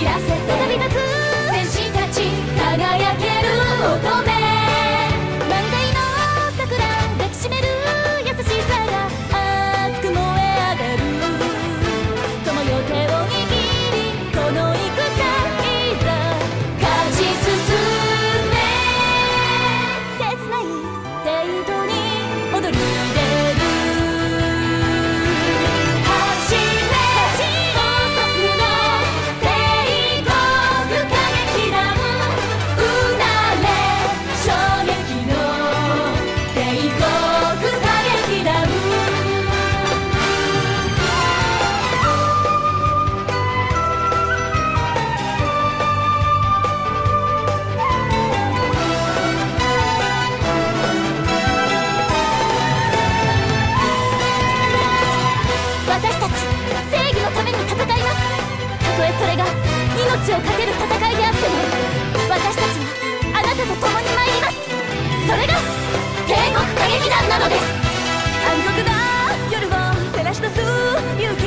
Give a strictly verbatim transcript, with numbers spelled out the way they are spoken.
いらせて旅立つ戦士たち輝ける乙女満開の桜抱きしめる優しさが熱く燃え上がる友よ手を握りこの戦いざ勝ち進め切ない程度に踊り出る走れ高速の帝国歌劇団うなれ衝撃の帝国歌劇団私たち正義のために戦います。たとえそれが命を懸ける戦いであっても私たちはあなたと共に参ります。それが帝国歌劇団なのです。暗黒な夜を照らし出す勇気